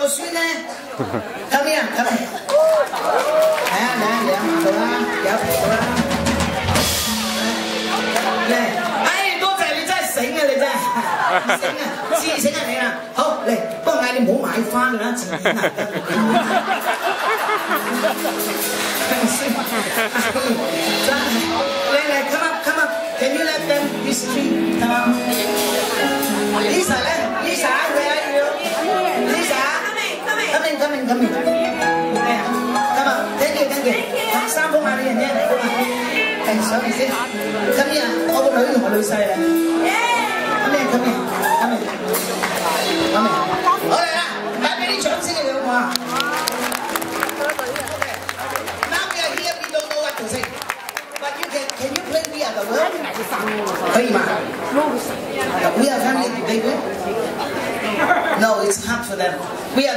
個孫咧，come here，come here， 係啊，嚟啊，到啦，有到啦，嚟，哎，多謝你真係醒啊，你真係醒啊，知醒啊你啊，好嚟，不過嗌你唔好買花㗎啦，自己買得。真係，嚟 come up，can you let them this tree come up？ Lisa 咧 ，Lisa where are you？Lisa，come in，咩啊 ？come up，thank you，三封買你人啫，係上嚟先 ，come in 啊，我個女同我女婿啊 ，come in，好嚟啦，帶俾啲掌聲嘅好嘛？ But can you play We Are the World？ 可以吗 ？We Are family， they good？No，it's hard for them。We are